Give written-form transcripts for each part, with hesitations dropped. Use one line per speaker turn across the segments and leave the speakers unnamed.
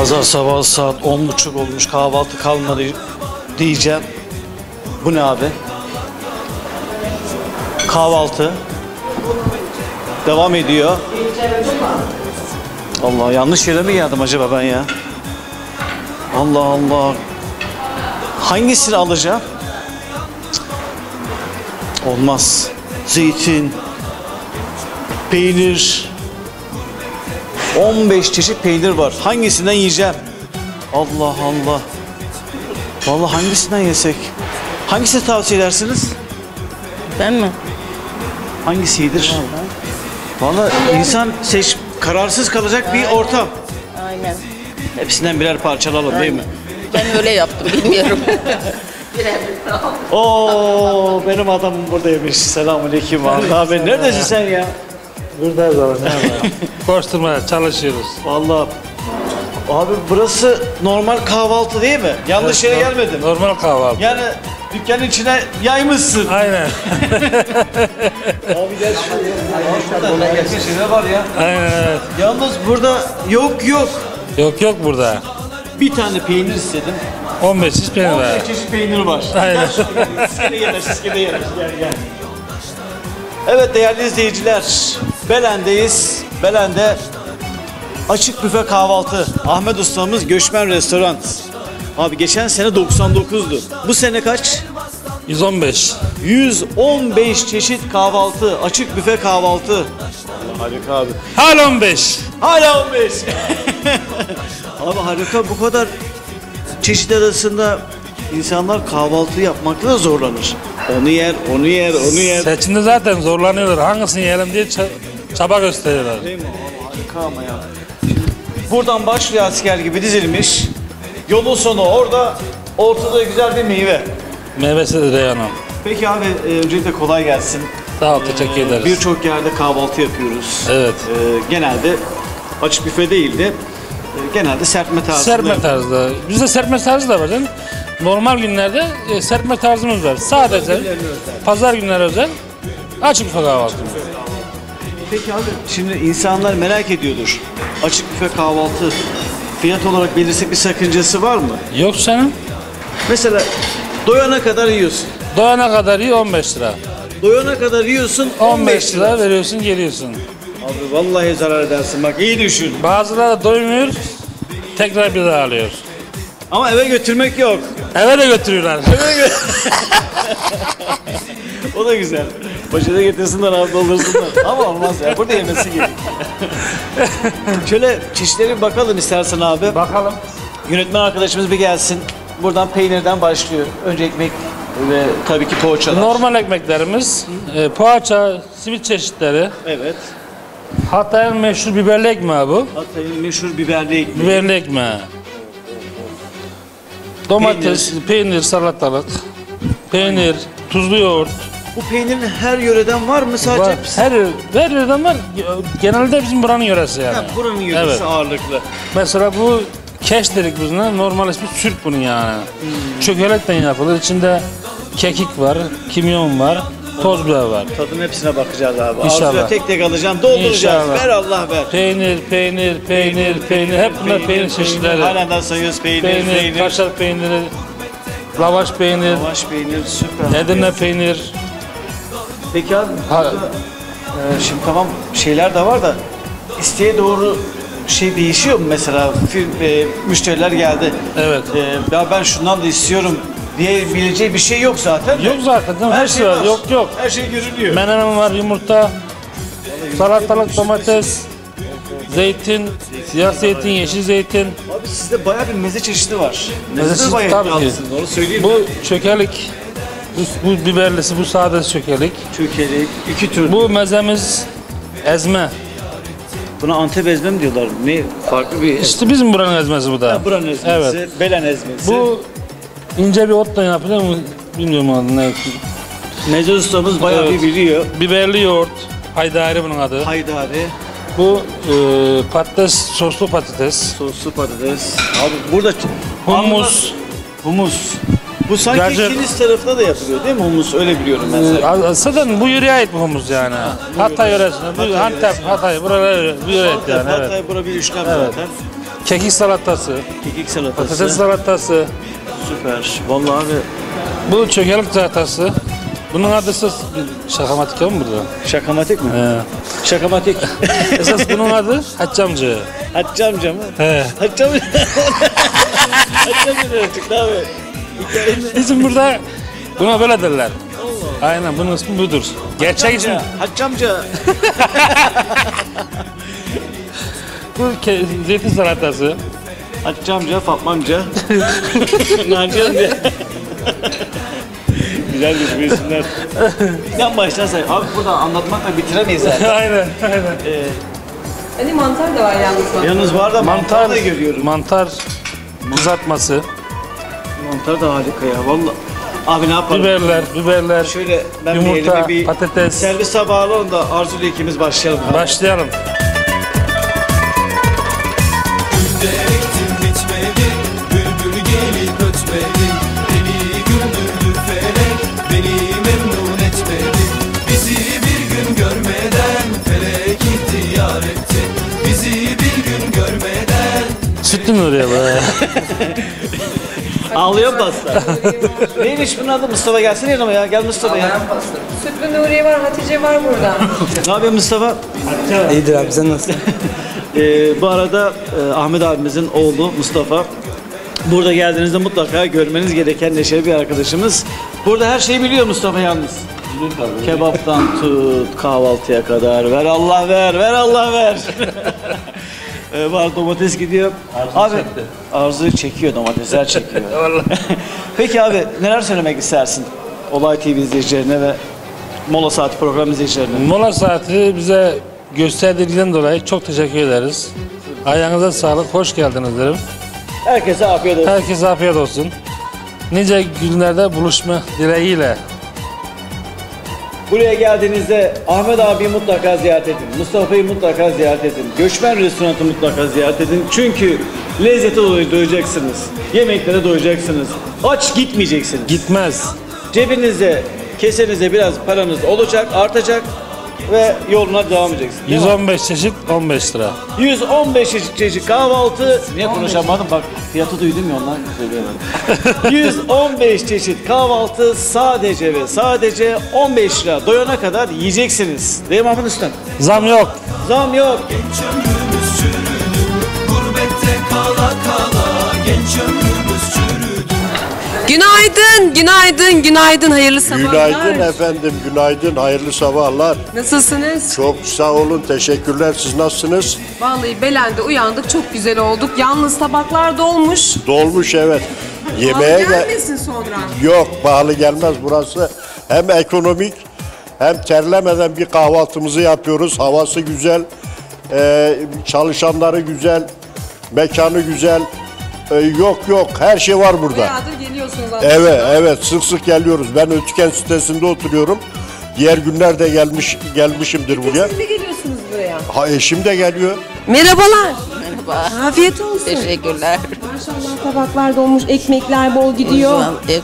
Pazar sabahı saat 10.30 olmuş, kahvaltı kalmadı diyeceğim. Bu ne abi? Kahvaltı devam ediyor. Allah, yanlış yere mi geldim acaba ben ya? Allah Allah. Hangisini alacağım? Olmaz. Zeytin, peynir. 15 çeşit peynir var. Hangisinden yiyeceğim? Allah Allah. Vallahi hangisinden yesek? Hangisini tavsiye edersiniz?
Ben mi?
Hangisidir? Vallahi insan kararsız kalacak bir ortam.
Aynen.
Hepsinden birer parça alalım değil mi?
Ben öyle yaptım, bilmiyorum.
Oo, benim adamım buradaymış. Selamünaleyküm abi. Abi neredesin sen ya?
Buradayız abi. Koşturmaya çalışıyoruz.
Vallahi abi burası normal kahvaltı değil mi? Yanlış yere gelmedim.
Normal kahvaltı.
Yani dükkanın içine yaymışsın.
Aynen.
Abi gel şuraya. Yakın şeyler var ya.
Aynen evet.
Yalnız burada yok.
Yok burada.
Bir tane peynir istedim.
15 çeşit peynir var.
15 çeşit peynir var.
Aynen.
Siskede yener. Gel. Evet değerli izleyiciler. Belen'deyiz. Belen'de açık büfe kahvaltı. Ahmet ustamız Göçmen Restoran. Abi geçen sene 99'du. Bu sene kaç?
115.
115 çeşit kahvaltı. Açık büfe kahvaltı. Allah, harika abi.
Hala 15.
Hala 15. Abi harika, bu kadar çeşit arasında insanlar kahvaltı yapmakta da zorlanır. Onu yer.
Seçimde zaten zorlanıyorlar. Hangisini yiyelim diye çaba gösteriyorlar.
Değil mi? Harika ama ya. Buradan başlıyor asker gibi dizilmiş. Yolun sonu ortada güzel bir meyve.
Meyvesi de reyhanı.
Peki abi öncelikle kolay gelsin.
Sağ ol, teşekkür ederiz.
Birçok yerde kahvaltı yapıyoruz.
Evet.
Genelde açık büfe değil de genelde serpme tarzında.
Serpme tarzda. Bizde serpme tarzı da var canım. Normal günlerde serpme tarzımız var. Sadece pazar günleri özel açık büfe kahvaltımız.
Peki abi şimdi insanlar merak ediyordur. Açık büfe kahvaltı fiyat olarak belirsiz bir sakıncası var mı?
Yok canım.
Mesela doyana kadar yiyorsun.
Doyana kadar iyi 15 lira.
Doyana kadar yiyorsun
15 lira veriyorsun, geliyorsun.
Abi vallahi zarar edersin, bak iyi düşün.
Bazıları doymuyor, tekrar bir daha alıyor.
Ama eve götürmek yok.
Eve de götürüyorlar.
O da güzel. Başına getirsinler abi, doldursunlar. Ama olmaz ya, burada yemesi gerekiyor. Şöyle çeşitleri bakalım istersen abi.
Bakalım.
Yönetmen arkadaşımız bir gelsin. Buradan peynirden başlıyor. Önce ekmek ve tabii ki poğaçalar.
Normal ekmeklerimiz, poğaça, simit çeşitleri.
Evet.
Hatay'ın meşhur biberli ekmeği bu.
Hatay'ın meşhur biberli ekmeği.
Biberli ekmeği. Domates, peynir, salatalık, peynir, tuzlu yoğurt.
Bu peynirin her yöreden var mı sadece?
Var. Her yerden var. Genelde bizim buranın yöresi yani.
Ha, buranın yöresi
Evet.
ağırlıklı.
Mesela bu keş dedik biz buna. Normal ismi sürk bunun yani. Çökelekten yapılır. İçinde kekik var, kimyon var, toz biber var.
Tadın hepsine bakacağız abi.
İnşallah.
Ağzına tek tek alacağım, dolduracağız.
İnşallah.
Ver Allah ver.
Peynir. Hep bunlar peynir çeşitleri.
Hala da sayıyoruz peynir.
Kaşar peyniri, lavaş peynir,
Lavaş peynir, süper.
Edirne peynir.
Peki abi,
Ha-
şimdi tamam şeyler de var da isteğe doğru şey değişiyor mu mesela? Müşteriler geldi.
Evet.
Ya ben şundan da istiyorum diyebileceği bir şey yok zaten.
Yok zaten değil mi? Her şey var. Yok.
Her şey görünüyor.
Menemen var, yumurta, salatalık, domates, zeytin, siyah zeytin, yeşil zeytin.
Abi sizde bayağı bir meze çeşidi var.
Mezesiz
Meze bayağı
tabii ki.
iddialısınız, onu söyleyeyim.
Bu çökelik, bu biberlisi, bu sadesi çökelik.
Çökelik, iki tür.
Bu mezemiz ezme.
Buna Antep ezme mi diyorlar? Ne farklı bir
İşte bizim buranın ezmesi bu da.
buranın ezmesi,
Evet.
Belen ezmesi.
Bu ince bir otla yapılıyor mu bilmiyorum adını. Ne.
Meze ustamız bayağı
Evet.
bir biliyor.
Biberli yoğurt, haydari bunun adı.
Haydari,
Bu patates, soslu patates.
soslu patates. Abi burada Humus. Bu sanki
Cacık.
Kilis tarafında da yapılıyor değil mi humus? Öyle biliyorum ben.
Zaten bu yöreye ait bu humus yani. Hatay yöresinde, bu Antep, Hatay, buralar bir yöre ait yani.
Hatay,
Evet.
bura bir üçlem
Evet.
zaten.
Kekik salatası,
Kekik salatası.
patates salatası,
Süper. Vallahi abi
bu çökelek salatası. Bunun adı esas şakamatik mi burada?
şakamatik mi?
He.
Şakamatik.
Esas bunun adı Haccamcı.
Hacı amca mı?
He.
Hacı amca. Hacı amca ne çıktı abi? Hikayenin
Bizim burada buna böyle derler. Aynen bunun ismi budur. Gerçek ismi.
Hacı amca.
Bu zeytin salatası.
Hacı amca, Fatma amca. Naci amca. Güzel bir isimler. Yan baştan say. Abi buradan anlatmakla bitiremeyiz zaten.
aynen.
Hani mantar da var yalnız.
Yalnız var da mantar da görüyorum.
Mantar kızartması,
Mantar da harika ya vallahi. Abi ne yapalım?
biberler.
Şöyle ben
Yumurta,
bir
patates.
servis tabağı alalım da Arzu ile ikimiz başlayalım.
Başlayalım.
Ektim bitmedi, bülbül gelip ötmedi. Beni güldürdü felek, beni memnun etmedi. Bizi bir gün görmeden felek ihtiyar etti. Bizi bir gün görmeden.
Sütlü Nuriye be.
Ağlıyor mu pasta? Neymiş bunun adı? Mustafa gelsene yanıma ya. Gel Mustafa ya.
Sütlü Nuriye var, Hatice var burada.
Ne yapıyorsun Mustafa?
İyidir abi sen nasılsın?
Bu arada Ahmet abimizin oğlu Mustafa. Burada geldiğinizde mutlaka görmeniz gereken neşeli bir arkadaşımız. Burada her şeyi biliyor Mustafa yalnız. Kebaptan tut kahvaltıya kadar. Ver Allah ver, ver Allah ver. Var domates gidiyor. Abi Arzu çekiyor, domatesler çekiyor. Peki abi neler söylemek istersin Olay TV izleyicilerine ve Mola Saati program izleyicilerine?
Mola saati bize gösterdiğinden dolayı çok teşekkür ederiz. Ayağınıza sağlık, hoş geldiniz derim.
Herkese afiyet olsun.
Herkese afiyet olsun. Nice günlerde buluşma dileğiyle.
Buraya geldiğinizde Ahmet abiyi mutlaka ziyaret edin. Mustafa'yı mutlaka ziyaret edin. Göçmen restoranı mutlaka ziyaret edin. Çünkü lezzete doyacaksınız. Yemeklere doyacaksınız. Aç gitmeyeceksiniz.
Gitmez.
Cebinizde, kesenize biraz paranız olacak, artacak ve yoluna devam edeceksiniz. Değil mi?
115 çeşit 15 lira.
115 çeşit kahvaltı. Niye konuşamadım bak fiyatı duydum ya ondan söyleyemem. 115 çeşit kahvaltı sadece ve sadece 15 lira. Doyana kadar yiyeceksiniz. Değil mi Ahmet Usta?
Zam yok.
Zam yok.
Genç ömrümüz çürüdü, gurbette kala kala. Genç ömrümüz çürüdü.
Günaydın, günaydın, günaydın. Hayırlı sabahlar.
Günaydın efendim, günaydın, hayırlı sabahlar.
Nasılsınız?
Çok sağ olun, teşekkürler. Siz nasılsınız?
Vallahi Belen'de uyandık, çok güzel olduk. Yalnız tabaklar dolmuş.
Dolmuş evet. Yemeğe
Gelmesin sonra.
Yok, pahalı gelmez burası. Hem ekonomik hem terlemeden bir kahvaltımızı yapıyoruz. Havası güzel, çalışanları güzel, mekanı güzel. Yok, her şey var burada.
Bayağıdır geliyorsunuz aslında.
Evet, sık geliyoruz. Ben Ötüken sitesinde oturuyorum. Diğer günler de gelmişimdir buraya.
Siz mi geliyorsunuz buraya?
Eşim de geliyor.
Merhabalar.
Merhaba.
Afiyet olsun.
Teşekkürler.
Maşallah tabaklar dolmuş, ekmekler bol gidiyor.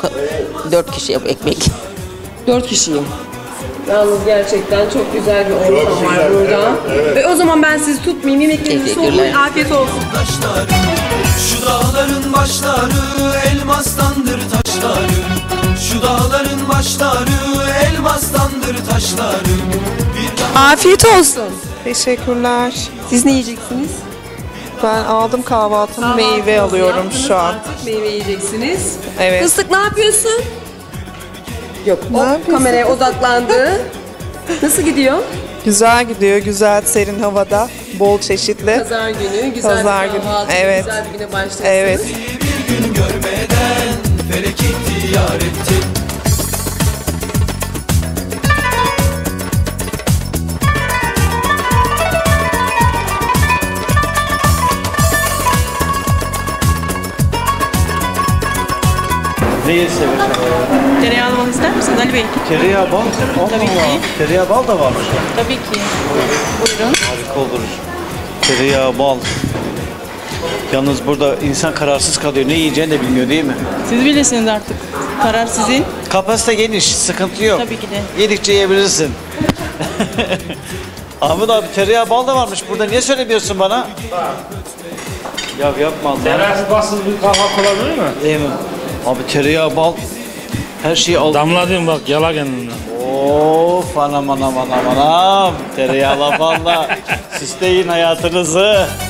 4 kişi yap ekmek.
4 kişiyim. Yalnız gerçekten çok güzel bir ortam
Çok
var
güzel,
burada.
evet.
Ve o zaman ben sizi tutmayayım, yemeklerinizi
Teşekkürler.
soğutmayın. Afiyet olsun.
Taşları, şu dağların başları elmastandır taşları. Şu dağların başları elmastandır taşları. Bir
Afiyet olsun.
Teşekkürler.
Siz ne yiyeceksiniz?
Ben aldım kahvaltımı, meyve
Kahvaltınızı
alıyorum
yaptınız,
şu an.
Artık meyve yiyeceksiniz.
Evet.
Fıstık ne yapıyorsun? Yok,
Ne
o
yapıyorsun?
kameraya odaklandı. Nasıl gidiyor?
Güzel gidiyor, güzel serin havada, bol çeşitli.
Pazar günü, güzel
Pazar
bir
günü,
kahvaltı,
evet.
güzel bir güne başlıyorsunuz.
Evet.
gün görmeden felek ihtiyar etti.
Neyi seversin?
Tereyağlı bal ister misiniz Ali Bey?
Tereyağı bal.
Tabii ki.
Tereyağı bal da varmış.
Tabii ki. Buyurun.
Harika olur. Tereyağı bal. Yalnız burada insan kararsız kalıyor. Ne yiyeceğini de bilmiyor değil mi?
Siz bilirsiniz artık. Karar sizin.
Kapasite geniş, sıkıntı yok.
Tabii ki de.
Yedikçe yiyebilirsin. Ahmet abi tereyağı bal da varmış burada. Niye söylemiyorsun bana? Ya yapma Allah.
Tereyağsız bir kahvaltı olabilir mi?
Değil mi? Abi tereyağı, bal, her şeyi al.
Damladın bak, yala kendini.
Of anam anam anam anam. Tereyağla balla süsleyin hayatınızı.